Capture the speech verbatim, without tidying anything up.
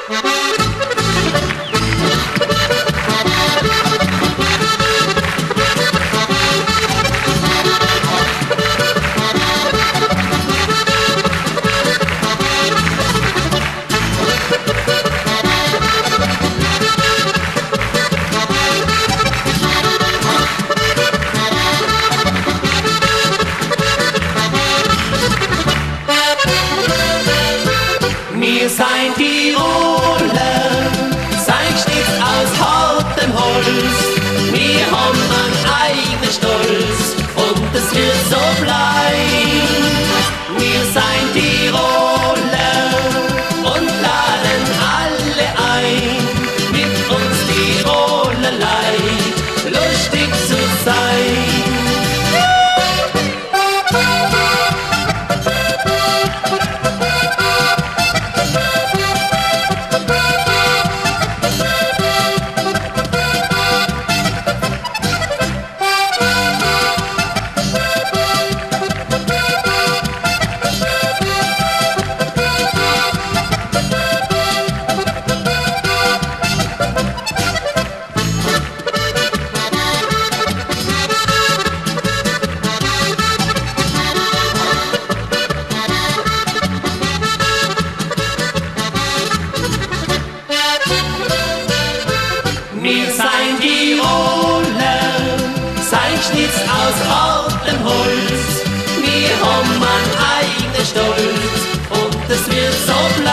Wir sind Tiroler, sein Stift aus hartem Holz. Wir haben einen eigenen Stolz und das wird so bleiben. Wir sind Tiroler und laden alle ein, mit uns Tirolerlei lustig zu sein. Wir sind Tiroler, sein Schnitz aus hartem Holz. Wir haben einen eigenen Stolz und das wird so bleiben.